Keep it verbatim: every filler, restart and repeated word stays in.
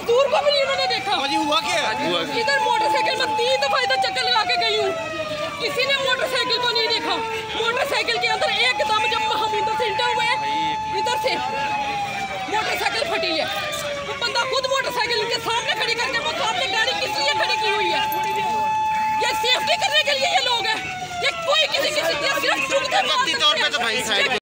मजदूर को भी नहीं उन्होंने देखा। हुआ क्या? इधर मोटरसाइकिल में तीन दफा इधर चक्कर लगा के गई हूँ, किसी ने मोटरसाइकिल को नहीं देखा। मोटरसाइकिल के अंदर एकदम जब हम इधर से इंटर हुए, इधर से मोटरसाइकिल फटी है। वो बंदा खुद मोटरसाइकिल के सामने खड़ी करके, वो सामने गाड़ी किस लिए खड़ी की हुई है? ये सेफ्टी करने के लिए ये लोग हैं। ये कोई किसी किसी सिर्फ